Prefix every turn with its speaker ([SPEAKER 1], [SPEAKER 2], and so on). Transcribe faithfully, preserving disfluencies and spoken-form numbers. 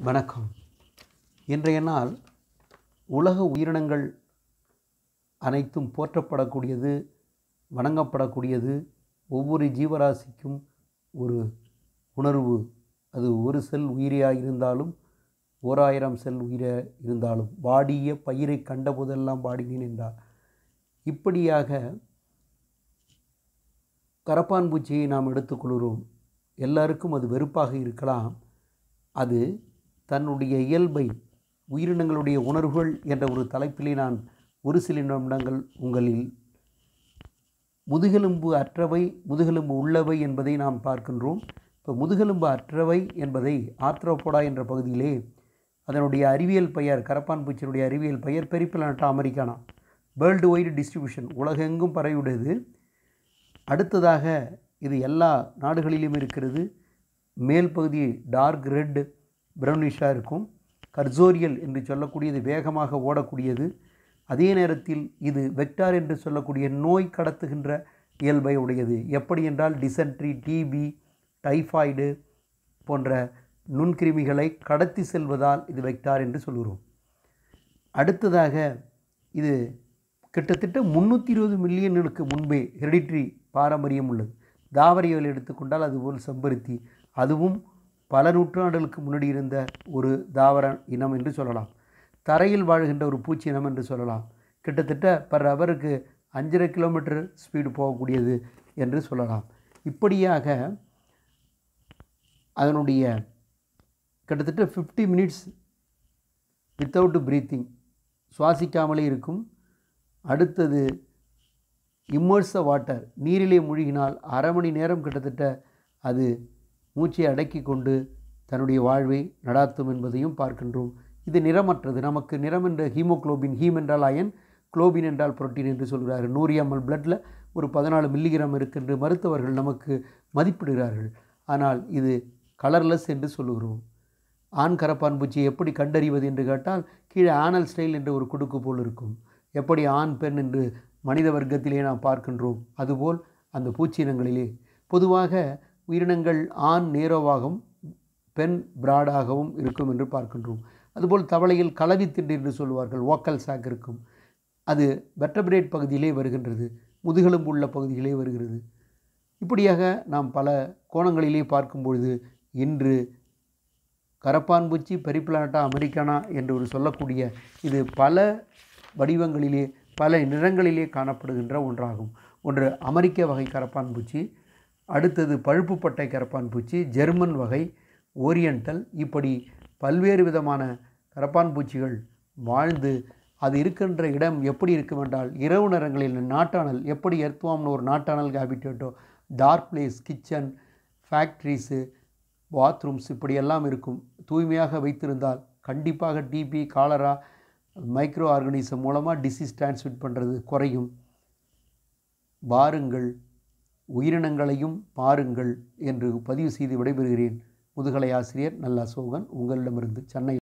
[SPEAKER 1] வணக்கம். இன்றைய நாள் உலக உயிரினங்கள் அனைத்தும் போற்றப்படக்கூடியது, வணங்கப்படக்கூடியது. ஒவ்வொரு ஜீவராசிக்கும் ஒரு உணர்வு, அது ஒரு செல் உயிரியாக இருந்தாலும் ஓர் ஆயிரம் செல் உயிராக இருந்தாலும், வாடிய பயிரை கண்டபோதெல்லாம் பாடினேன் என்றார். இப்படியாக கரப்பான் பூச்சியை நாம் எடுத்துக்கொள்கிறோம். எல்லாருக்கும் அது வெறுப்பாக இருக்கலாம். அது தன்னுடைய இயல்பை, உயிரினங்களுடைய உணர்வுகள் என்ற ஒரு தலைப்பிலே நான் ஒரு சில நிமிடங்கள் உங்களில் முதுகெலும்பு அற்றவை, முதுகெலும்பு உள்ளவை என்பதை நாம் பார்க்கின்றோம். இப்போ முதுகெலும்பு அற்றவை என்பதை ஆர்த்ரோபோடா என்ற பகுதியிலே அதனுடைய அறிவியல் பெயர், கரப்பான் பூச்சியினுடைய அறிவியல் பெயர் Periplaneta americana, world wide distribution, உலகெங்கும் பரவியுடையது. அடுத்ததாக இது எல்லா நாடுகளிலும் இருக்கிறது. மேல் பகுதி டார்க் ரெட் பிரவுனிஷாக இருக்கும். கர்சோரியல் என்று சொல்லக்கூடியது வேகமாக ஓடக்கூடியது. அதே நேரத்தில் இது வெக்டார் என்று சொல்லக்கூடிய நோய் கடத்துகின்ற இயல்பை உடையது. எப்படி என்றால் டிசென்ட்ரி, டிபி, டைஃபாய்டு போன்ற நுண்கிருமிகளை கடத்தி செல்வதால் இது வெக்டார் என்று சொல்கிறோம். அடுத்ததாக இது கிட்டத்தட்ட முந்நூற்றி இருபது மில்லியனுக்கு முன்பே ஹெரிடிட்ரி பாரம்பரியம் உள்ளது. தாவரியல் எடுத்துக்கொண்டால் அதுபோல் செம்பருத்தி, அதுவும் பல நூற்றாண்டுகளுக்கு முன்னாடி இருந்த ஒரு தாவர இனம் என்று சொல்லலாம். தரையில் வாழ்கின்ற ஒரு பூச்சி இனம் என்று சொல்லலாம். கிட்டத்தட்ட பர் ஹவருக்கு அஞ்சரை கிலோமீட்டர் ஸ்பீடு போகக்கூடியது என்று சொல்லலாம். இப்படியாக அதனுடைய கிட்டத்தட்ட ஃபிஃப்டி மினிட்ஸ் வித்தவுட் ப்ரீத்திங், சுவாசிக்காமலே இருக்கும். அடுத்தது இம்மர்ஸ் வாட்டர், நீரிலே மூழ்கினால் அரை மணி நேரம் கிட்டத்தட்ட அது மூச்சை அடக்கி கொண்டு தன்னுடைய வாழ்வை நடாத்தும் என்பதையும் பார்க்கின்றோம். இது நிறமற்றது. நமக்கு நிறம் என்ற ஹீமோக்ளோபின், ஹீம் என்றால் அயன், குளோபின் என்றால் புரோட்டீன் என்று சொல்கிறார்கள். நூறு எம்எல் பிளட்டில் ஒரு பதினாலு மில்லிகிராம் இருக்கின்ற மருத்துவர்கள் நமக்கு மதிப்பிடுகிறார்கள். ஆனால் இது கலர்லெஸ் என்று சொல்லுகிறோம். ஆண் கரப்பான் பூச்சியை எப்படி கண்டறிவது என்று கேட்டால், கீழே ஆனல் ஸ்டைல் என்று ஒரு குடுக்கு போல் இருக்கும். எப்படி ஆண் பெண் என்று மனித வர்க்கத்திலே நாம் பார்க்கின்றோம், அதுபோல் அந்த பூச்சியினங்களிலே பொதுவாக உயிரினங்கள் ஆண் நேரோவாகவும் பெண் பிராடாகவும் இருக்கும் என்று பார்க்கின்றோம். அதுபோல் தவளையில் கலவித்திண்டு என்று சொல்வார்கள், ஓக்கல் சாக் இருக்கும். அது வெர்டபிரேட் பகுதியிலே வருகின்றது, முதுகெலும்பு உள்ள பகுதியிலே வருகிறது. இப்படியாக நாம் பல கோணங்களிலே பார்க்கும்பொழுது இன்று கரப்பான் பூச்சி பெரிப்ளானட்டா அமெரிக்கானா என்று ஒரு சொல்லக்கூடிய இது பல வடிவங்களிலே பல நிறங்களிலே காணப்படுகின்ற ஒன்றாகும். ஒன்று அமெரிக்க வகை கரப்பான் பூச்சி, அடுத்தது பழுப்பு பட்டை கரப்பான் பூச்சி, ஜெர்மன் வகை, ஓரியண்டல், இப்படி பல்வேறு விதமான கரப்பான் பூச்சிகள் வாழ்ந்து அது இருக்கின்ற இடம் எப்படி இருக்கும் என்றால், இரவு நேரங்களில் நாட்டானல், எப்படி எர்த்வாம்னு ஒரு நாட்டானல் ஹேபிட்டேட்டோ, dark place, kitchen, factories, bathrooms இப்படியெல்லாம் இருக்கும். தூய்மையாக வைத்திருந்தால் கண்டிப்பாக டிபி, காலரா, மைக்ரோ ஆர்கனிசம் மூலமாக டிசீஸ் டிரான்ஸ்மிட் பண்ணுறது குறையும். வாருங்கள், உயிரினங்களையும் பாருங்கள் என்று பதிவு செய்து விடைபெறுகிறேன். முதுகலை ஆசிரியர் நல்.அசோகன், உங்களிடமிருந்து, சென்னை.